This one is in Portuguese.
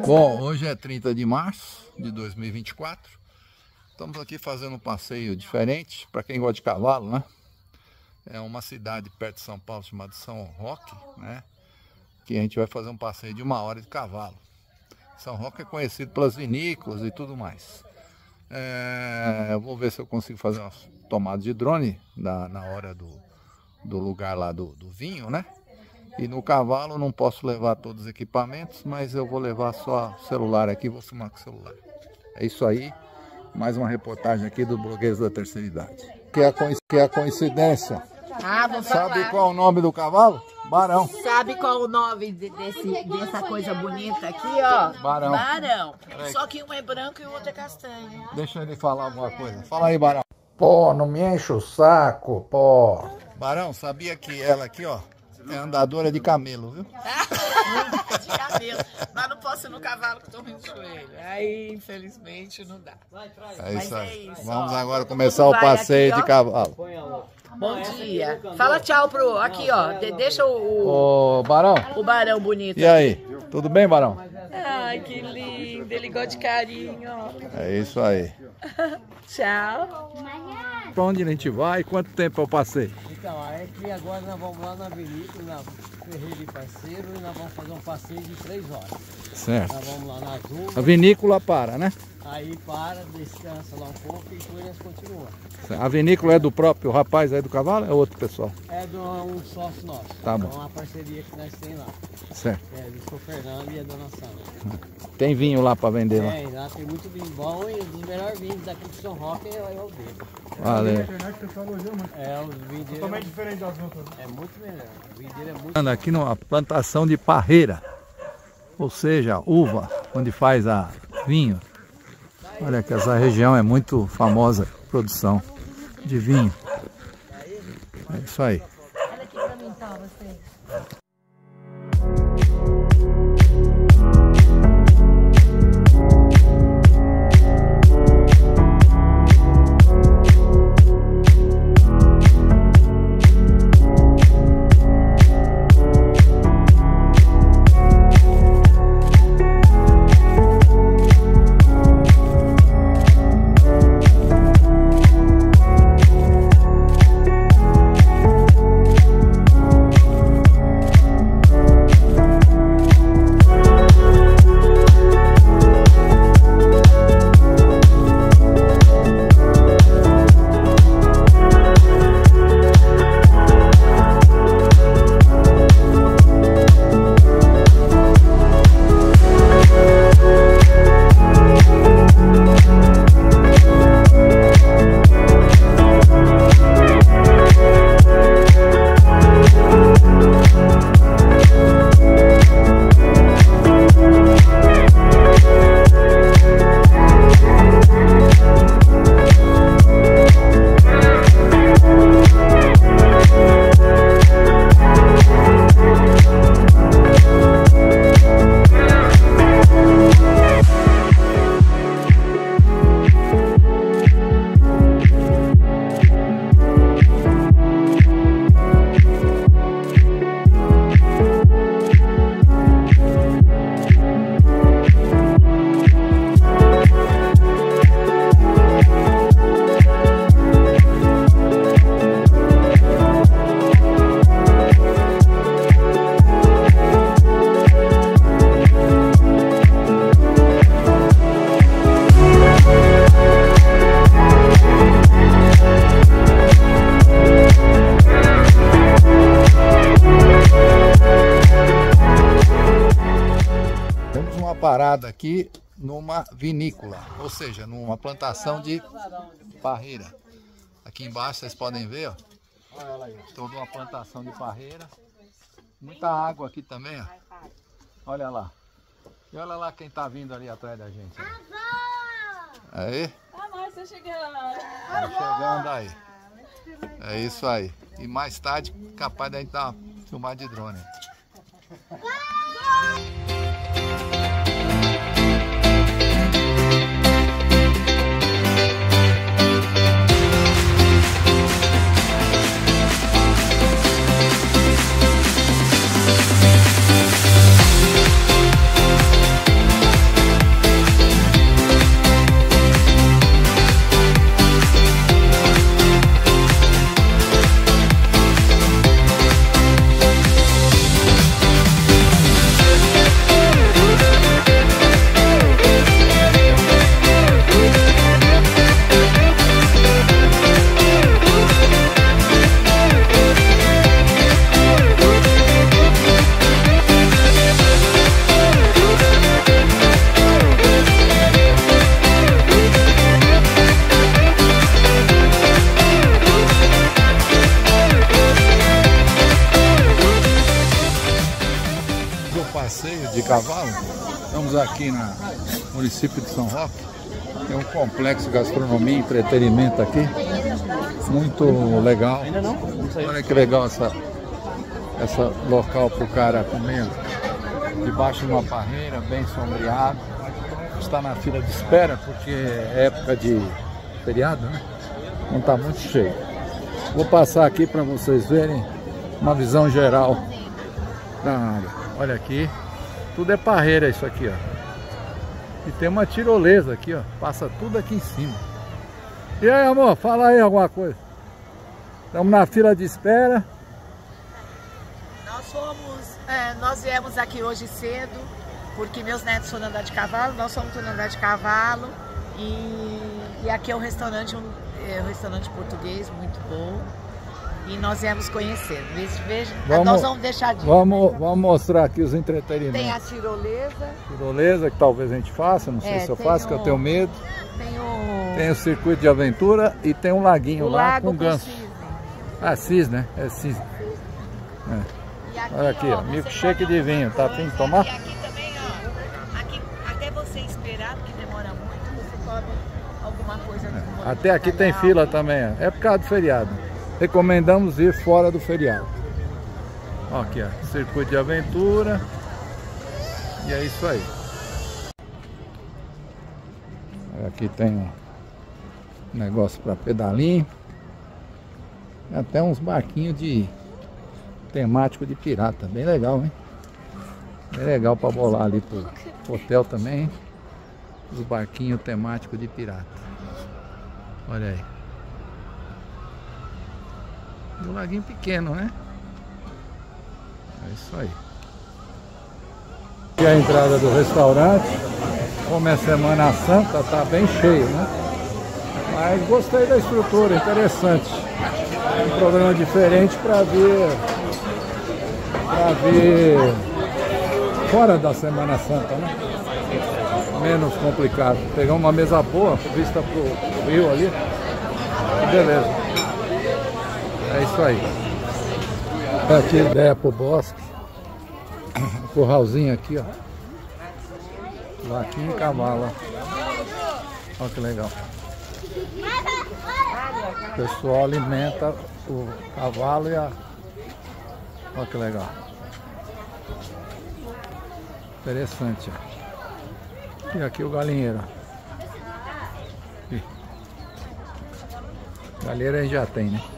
Bom, hoje é 30 de março de 2024. Estamos aqui fazendo um passeio diferente para quem gosta de cavalo, né? É uma cidade perto de São Paulo chamada São Roque, né? Que a gente vai fazer um passeio de 1 hora de cavalo. São Roque é conhecido pelas vinícolas e tudo mais. Eu vou ver se eu consigo fazer umas tomadas de drone na hora do lugar lá do vinho, né? E no cavalo não posso levar todos os equipamentos, mas eu vou levar só o celular aqui, vou filmar com o celular. É isso aí, mais uma reportagem aqui do Blogueiros da Terceira Idade. Que é a coincidência? Vou falar. Sabe qual é o nome do cavalo? Barão. Sabe qual é o nome dessa coisa bonita aqui, ó? Barão. Barão. Só que um é branco e o outro é castanho. Deixa ele falar alguma coisa. Fala aí, Barão. Pô, não me enche o saco, pô. Barão, sabia que ela aqui, ó, é andadora de camelo, viu? De camelo. Mas não posso ir no cavalo que eu tô ruim de joelho. Aí, infelizmente, não dá. É isso aí. É isso, Vamos ó. agora começar o passeio aqui, de cavalo. Bom dia. Fala tchau pro... Aqui, ó. Deixa Ô, Barão. o Barão bonito. E aí? Tudo bem, Barão? Ai, que lindo. Ele gosta de carinho, ó. É isso aí. Tchau. Pra onde a gente vai? Quanto tempo é o passeio? Então, aqui agora nós vamos lá na vinícola, na Ferreira de Parceiro, e nós vamos fazer um passeio de 3 horas. Certo. Nós vamos lá nas uvas, A vinícola para, né? aí para, descansa lá um pouco e depois nós continuamos. A vinícola é do próprio rapaz aí do cavalo ou é outro pessoal? É de um sócio nosso. Tá bom. É uma parceria que nós temos lá. Certo. É do seu Fernando e a dona Sandra. Tem vinho lá para vender lá? Lá tem muito vinho bom e um dos melhores vinhos daqui de São Roque é o dele. Valeu. O vinho dele Totalmente diferente das outras. é muito melhor. O vinho dele é muito Ando aqui numa plantação de parreira, ou seja, uva, onde faz a vinho. Olha que essa região é muito famosa por produção de vinho. É isso aí. Olha aqui pra mim, tá, você. Parada aqui numa vinícola, ou seja, numa plantação de parreira. Aqui embaixo vocês podem ver, ó, toda uma plantação de parreira. Muita água aqui também, ó. Olha lá. E olha lá quem tá vindo ali atrás da gente. Aí. Mãe, você chegando. Tá chegando aí. É isso aí. E mais tarde, capaz de a gente dar uma filmada de drone. passeio de cavalo. Estamos aqui no município de São Roque. Tem um complexo de gastronomia e entretenimento aqui. Muito legal. Olha que legal essa local para o cara comer. Debaixo de uma parreira, bem sombreado. Está na fila de espera porque é época de feriado, né? Não está muito cheio. Vou passar aqui para vocês verem uma visão geral da área. Olha aqui, tudo é parreira isso aqui, ó. E tem uma tirolesa aqui, ó. Passa tudo aqui em cima. E aí, amor, fala aí alguma coisa. Estamos na fila de espera. Nós viemos aqui hoje cedo, porque meus netos foram andar de cavalo, nós fomos andar de cavalo. E aqui é um restaurante português muito bom. E nós viemos conhecer. Nós vamos deixar de ir. Vamos mostrar aqui os entretenimentos. Tem a tirolesa. Tirolesa, que talvez a gente faça, não sei se eu faço, que eu tenho medo. Tem o circuito de aventura e tem um laguinho lá com ganso. Cisne. Ah, cisne, né? É cisne. Olha aqui, ó, milkshake de vinho, tá afim de tomar? E aqui também, ó, aqui, até você esperar, porque demora muito, você come alguma coisa. Até aqui tem fila também, ó. É por causa do feriado. Recomendamos ir fora do feriado. Ó, aqui, ó, circuito de aventura. E é isso aí. Aqui tem um negócio para pedalinho. Até uns barquinhos de temático de pirata, bem legal, hein? Bem legal para bolar ali pro hotel também, hein? Os barquinhos temáticos de pirata. Olha aí. E um laguinho pequeno, né? É isso aí. Aqui é a entrada do restaurante. Como é Semana Santa, tá bem cheio, né? Mas gostei da estrutura, interessante. Um programa diferente para ver fora da Semana Santa, né? Menos complicado. Pegar uma mesa boa, vista pro rio ali. Beleza. É isso aí. Aqui ideia pro bosque. Um curralzinho aqui, ó. Vaquinha e cavalo. Olha que legal. O pessoal alimenta o cavalo e a... Olha que legal. Interessante. E aqui o galinheiro. Galinheiro a gente já tem, né?